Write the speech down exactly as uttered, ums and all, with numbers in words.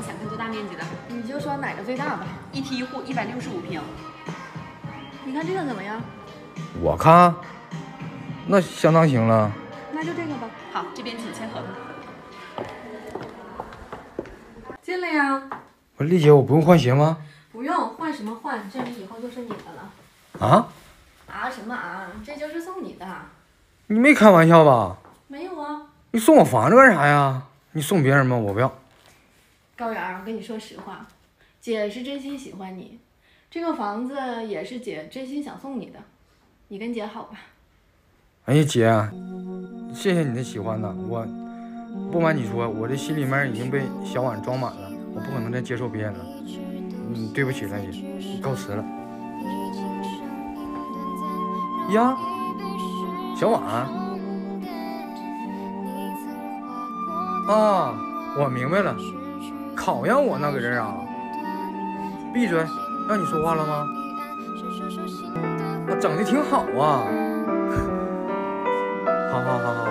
想看多大面积的？ 你就说哪个最大吧。 一梯一户，一百六十五平。 你看这个怎么样？ 我看，那相当行了。 那就这个吧。 好，这边请签合同。 进来呀。 我丽姐，我不用换鞋吗？ 不用，换什么换？这里以后就是你的了。 啊？ 啊什么啊？这就是送你的。 你没开玩笑吧？ 没有啊。 你送我房子干啥呀？你送别人吗？我不要。 高原，我跟你说实话，姐是真心喜欢你，这个房子也是姐真心想送你的，你跟姐好吧。 哎呀，姐，谢谢你的喜欢呐，我不瞒你说，我这心里面已经被小婉装满了，我不可能再接受别人了。嗯，对不起了，姐，告辞了。呀，小婉。啊，我明白了，考验我那个人啊！闭嘴，让你说话了吗？啊，整的挺好啊！好好好好。